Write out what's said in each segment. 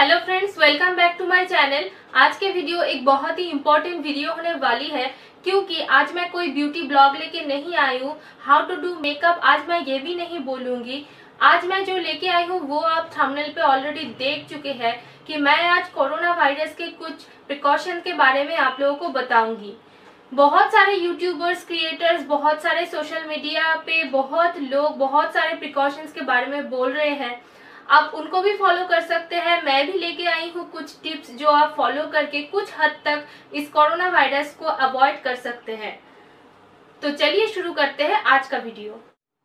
Hello friends, welcome back to my channel. आज के video एक बहुत ही इम्पोर्टेंट वीडियो होने वाली है क्योंकि आज मैं कोई ब्यूटी ब्लॉग लेके नहीं आई हूँ। हाउ टू डू मेकअप आज मैं ये भी नहीं बोलूंगी। आज मैं जो लेके आई हूँ वो आप थंबनेल पे ऑलरेडी देख चुके हैं कि मैं आज कोरोना वायरस के कुछ प्रिकॉशन के बारे में आप लोगों को बताऊंगी। बहुत सारे यूट्यूबर्स, क्रिएटर्स, बहुत सारे सोशल मीडिया पे बहुत लोग बहुत सारे प्रिकॉशंस के बारे में बोल रहे हैं। आप उनको भी फॉलो कर सकते हैं। मैं भी लेके आई हूँ कुछ टिप्स जो आप फॉलो करके कुछ हद तक इस कोरोना वायरस को अवॉइड कर सकते हैं। तो चलिए शुरू करते हैं आज का वीडियो।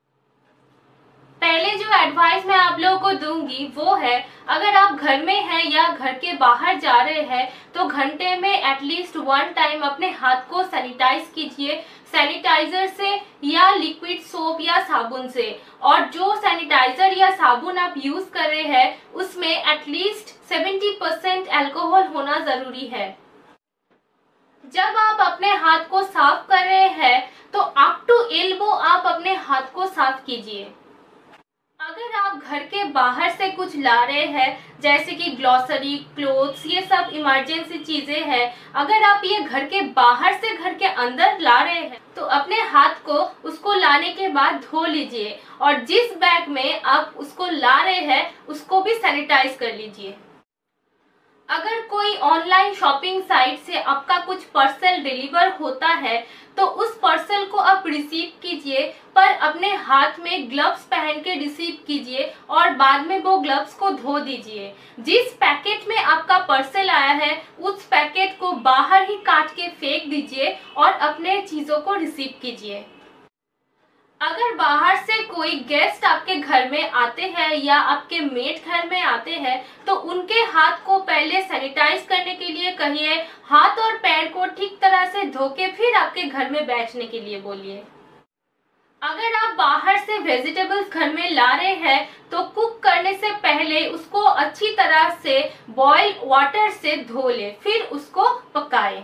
पहले जो एडवाइस मैं आप लोगों को दूंगी वो है, अगर आप घर में हैं या घर के बाहर जा रहे हैं तो घंटे में एटलीस्ट 1 टाइम अपने हाथ को सैनिटाइज कीजिए, सैनिटाइजर से या लिक्विड सोप या साबुन से। और जो सैनिटाइजर या साबुन आप यूज कर रहे हैं उसमें एटलीस्ट 70% अल्कोहल होना जरूरी है। जब आप अपने हाथ को साफ कर रहे हैं तो अप टू एल्बो आप अपने हाथ को साफ कीजिए। अगर आप घर के बाहर से कुछ ला रहे हैं जैसे कि ग्लॉसरी, क्लोथ्स, ये सब इमरजेंसी चीजें हैं, अगर आप ये घर के बाहर से घर के अंदर ला रहे हैं तो अपने हाथ को उसको लाने के बाद धो लीजिए और जिस बैग में आप उसको ला रहे हैं उसको भी सैनिटाइज कर लीजिए। अगर कोई ऑनलाइन शॉपिंग साइट से आपका कुछ पार्सल डिलीवर होता है तो उस पार्सल को आप रिसीव कीजिए, पर अपने हाथ में ग्लव्स पहन के रिसीव कीजिए और बाद में वो ग्लव्स को धो दीजिए। जिस पैकेट में आपका पार्सल आया है उस पैकेट को बाहर ही काट के फेंक दीजिए और अपने चीजों को रिसीव कीजिए। अगर बाहर से कोई गेस्ट आपके घर में आते हैं या आपके मेड घर में आते हैं तो उनके हाथ को पहले सैनिटाइज करने के लिए कहिए। हाथ और पैर को ठीक तरह से धो के फिर आपके घर में बैठने के लिए बोलिए। अगर आप बाहर से वेजिटेबल्स घर में ला रहे हैं तो कुक करने से पहले उसको अच्छी तरह से बॉइल वाटर से धो ले, फिर उसको पकाएं।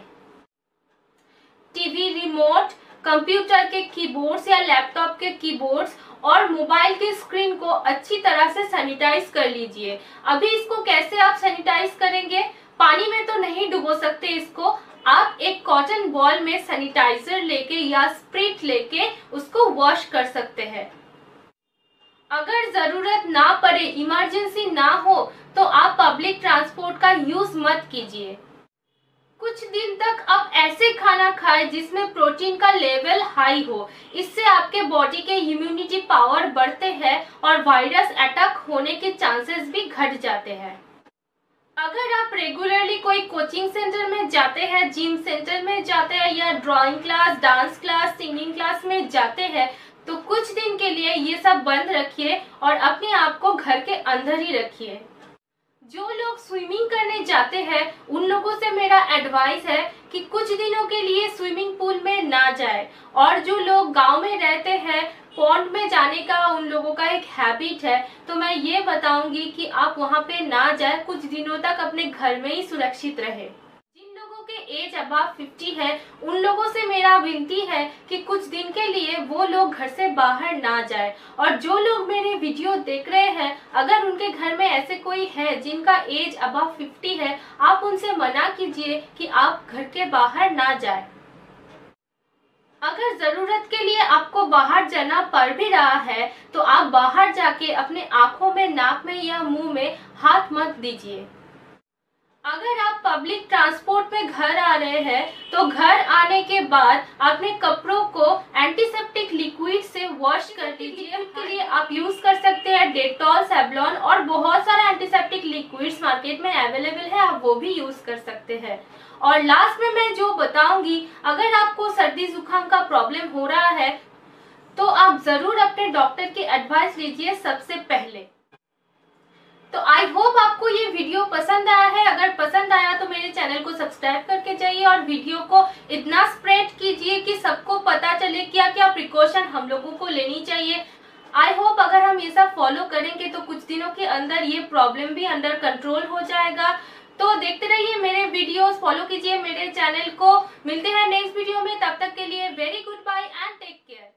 टीवी रिमोट, कंप्यूटर के कीबोर्ड्स या लैपटॉप के कीबोर्ड्स और मोबाइल की स्क्रीन को अच्छी तरह से सैनिटाइज कर लीजिए। अभी इसको कैसे आप सैनिटाइज करेंगे? पानी में तो नहीं डुबो सकते इसको। आप एक कॉटन बॉल में सैनिटाइजर लेके या स्प्रिट लेके उसको वॉश कर सकते हैं। अगर जरूरत ना पड़े, इमरजेंसी ना हो तो आप पब्लिक ट्रांसपोर्ट का यूज मत कीजिए। कुछ दिन तक आप ऐसे खाना खाएं जिसमें प्रोटीन का लेवल हाई हो। इससे आपके बॉडी के इम्यूनिटी पावर बढ़ते हैं और वायरस अटैक होने के चांसेस भी घट जाते हैं। अगर आप रेगुलरली कोई कोचिंग सेंटर में जाते हैं, जिम सेंटर में जाते हैं या drawing class, dance class, singing class में जाते हैं तो कुछ दिन के लिए ये सब बंद रखिए और अपने आप को घर के अंदर ही रखिए। जो लोग स्विमिंग करने जाते हैं उन लोगों से मेरा एडवाइस है कि कुछ दिनों के लिए स्विमिंग पूल में ना जाए। और जो लोग गांव में रहते हैं, पॉन्ड में जाने का उन लोगों का एक हैबिट है, तो मैं ये बताऊंगी कि आप वहां पे ना जाए, कुछ दिनों तक अपने घर में ही सुरक्षित रहे। जिन लोगों के एज अबव 50 है उन लोगों से मेरा विनती है कि कुछ दिन के लिए वो लोग घर से बाहर ना जाए। और जो लोग मेरे वीडियो देख रहे हैं, अगर उनके घर में ऐसे कोई है जिनका एज अबव 50 है, आप उनसे मना कीजिए कि आप घर के बाहर ना जाए। अगर जरूरत के लिए आपको बाहर जाना पड़ भी रहा है तो आप बाहर जाके अपने आंखों में, नाक में या मुंह में हाथ मत दीजिए। अगर आप पब्लिक ट्रांसपोर्ट में घर आ रहे हैं तो घर आने के बाद अपने कपड़ों को एंटीसेप्टिक लिक्विड से वॉश कर दीजिए। इसके लिए आप यूज कर सकते हैं डेटॉल, सेवलॉन और बहुत सारा एंटीसेप्टिक लिक्विड्स मार्केट में अवेलेबल है, आप वो भी यूज कर सकते हैं। और लास्ट में मैं जो बताऊंगी, अगर आपको सर्दी जुकाम का प्रॉब्लम हो रहा है तो आप जरूर अपने डॉक्टर की एडवाइस लीजिए सबसे पहले। तो आई होप आपको ये वीडियो पसंद आया है। अगर पसंद आया तो मेरे चैनल को सब्सक्राइब करके जाइए और वीडियो को इतना स्प्रेड कीजिए कि सबको पता चले क्या क्या प्रिकॉशन हम लोगों को लेनी चाहिए। आई होप अगर हम ये सब फॉलो करेंगे तो कुछ दिनों के अंदर ये प्रॉब्लम भी अंडर कंट्रोल हो जाएगा। तो देखते रहिए मेरे वीडियोस, फॉलो कीजिए मेरे चैनल को। मिलते हैं नेक्स्ट वीडियो में, तब तक के लिए very good bye and take care.